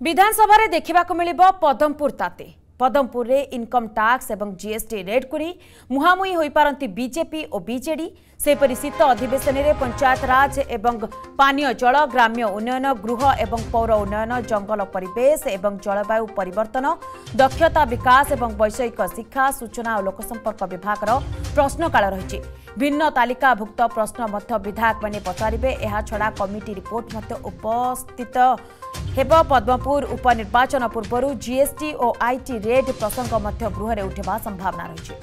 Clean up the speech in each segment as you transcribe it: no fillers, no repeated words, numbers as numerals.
विधानसभा रे देखा मिलिबो पदमपुर ताते पदमपुर रे इनकम टैक्स एवं जीएसटी रेड करी मुहामुही होई पारंती बीजेपी और बीजेडी सेपरि शीत अधिवेशन रे पंचायत राज एवं पानीय जल ग्राम्य उन्नयन गृह एवं पौर उन्नयन जंगल परिवेश एवं जलवायु परिवर्तन दक्षता विकास एवं वैषयिक शिक्षा सूचना और लोकसंपर्क विभाग प्रश्नकाल रही भिन्न तालिकाभुक्त प्रश्न मध्य विधायक माने पचारिबे। एहा छड़ा कमिटी रिपोर्ट मध्य उपस्थित हेब। पद्मपुर उपनिर्वाचन पूर्व जीएसटी और आईटी रेड प्रसंग मध्य गृह में उठा संभावना रही।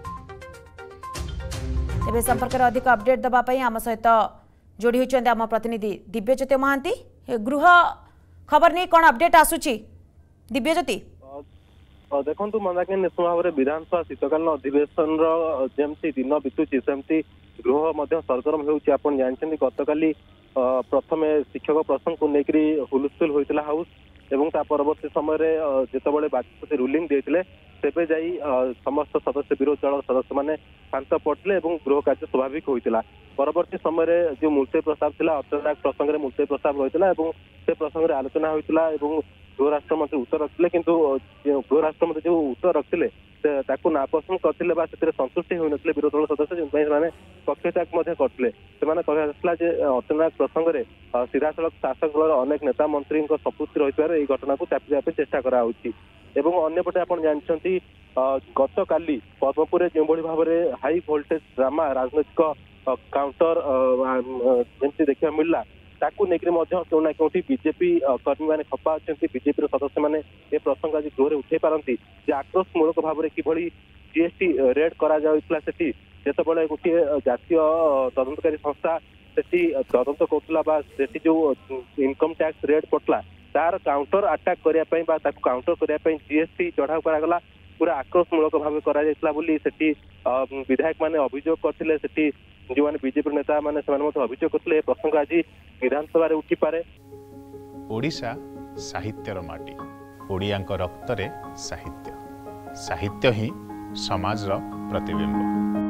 तेज संपर्क में अधिक अपडेट देवाई आम सहित जोड़ी होती आम प्रतिनिधि दिव्यज्योति महांती। गृह खबर नहीं कौन अपडेट आसूची दिव्यज्योति? देखु मंदाकिनी निश्चित भाव में विधानसभा शीतकालीन अधिवेशन जमती दिन बीतुची सेमती गृह सरगरम होती। गतकाली प्रथम शिक्षक प्रश्न को लेकर हुलस्थुल होता हाउस एवं परवर्ती समय जितेबाला बाचस्पति रूलिंग देते तेबे जाई समस्त सदस्य विरोधी दल सदस्य मैंने शांत पड़ते गृह कार्य स्वाभाविक होता। परवर्ती समय जो मुलतवी प्रस्ताव था अर्थनायक प्रसंग में मुलतवी प्रस्ताव रही से प्रसंग में आलोचना होता गृह राष्ट्रमंत्री उत्तर रखते किंतु गृह राष्ट्रमंत्री जो उत्तर रखते नापसंद करते संतुष्टि होते विरोधी दल सदस्य जिनमें पक्षत्याग करते कहला अर्थनायक प्रसंग में सीधा सड़क शासक दल अनेक नेता मंत्री संपुष्टि रही घटना को चापी चेष्टा कराई। अंपटे आप जानते गतकाली पद्मपुर जो भाव में हाई वोल्टेज ड्रामा राजनैतिक काउंटर जमी देखा मिलला ताकू लेकिन क्यों ना क्यों बीजेपी कर्मी मैंने खपा अच्छा बीजेपी सदस्य मैंने ये प्रसंग आज गृह में उठे पारती आक्रोशमूलक भाव में किभली जीएसटी रेड करा जितेबाला गोटे जातीय तदंतकारी संस्था से तदंत कर जो इनकम टैक्स रेड पड़ता तार काउंटर अटैक करने काउंटर करने जीएसटी चढ़ाऊ करागला पूरा आक्रोशमूलक भाव करा विधायक मैंने अभियोग करते जो मैंने बीजेपी नेता मैंने अभियोग करते प्रसंग आज विधानसभा उठी पारे। ओडिशा साहित्यर माटी ओडिया रक्त रे साहित्य साहित्य ही समाज रो प्रतिबिंब।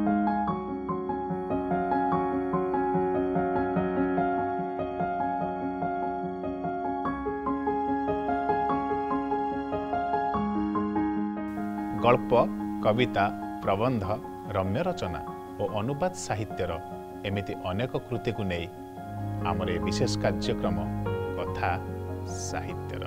गल्प कविता प्रबंध रम्य रचना और अनुवाद साहित्यर एमिति अनेक कृति को नहीं आमर विशेष कार्यक्रम कथा साहित्य।